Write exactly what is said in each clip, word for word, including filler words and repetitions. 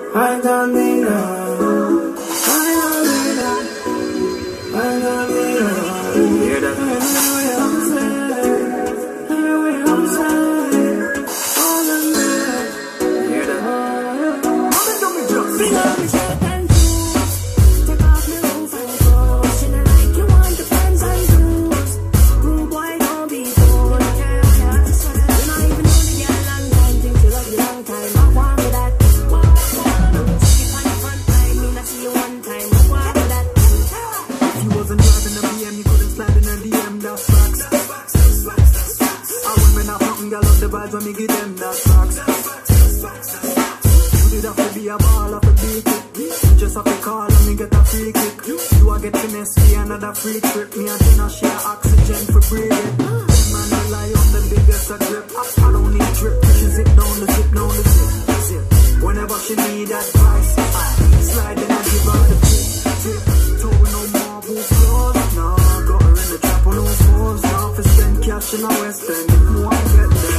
I don't need her. I don't need her. I don't need her. You hear that? Anyway, I'm saying. Anyway, I'm saying. All the night. You hear that? I'm in the middle. Big up me shirt and shoes. Take off me roof and clothes. You know like you want the friends and dudes. Rude boy, don't be fooled. Yeah, yeah. You not even know the girl long time. Think you love you long time. I want me that. When me give them that facts, you did have to be a ball of a beat it. Just have to call and me get a free kick. You a get finesse me another free trip. Me and dinner share oxygen for breathing. Them man rely on the biggest a grip. I, I don't need drip. She zip down the zip down the zip, zip. Whenever she need advice, I slide and I give her the tip, tip. Toe no more boots clothes. Nah, got her in the trap on no fours. Now for spend cash in a West End. If more I get them.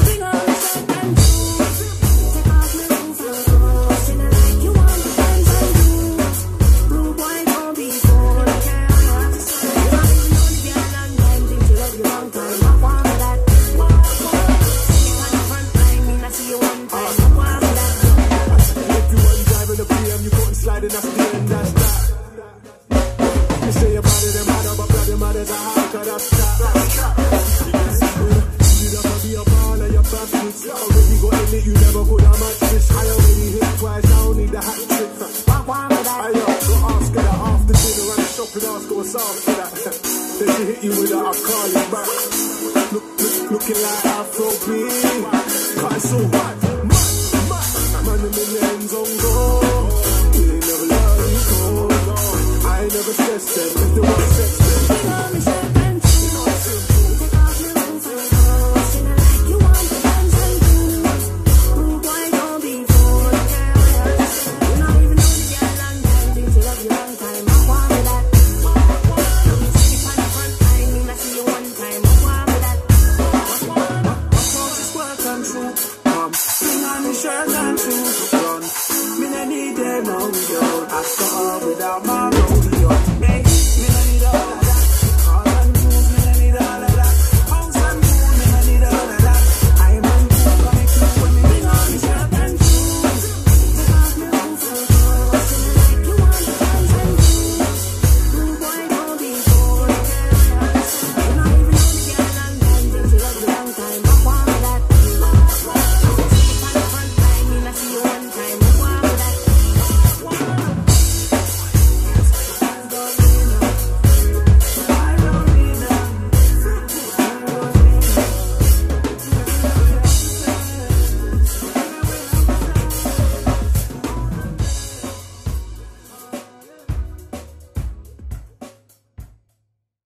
Shirt and shoes, run. Me no need them now.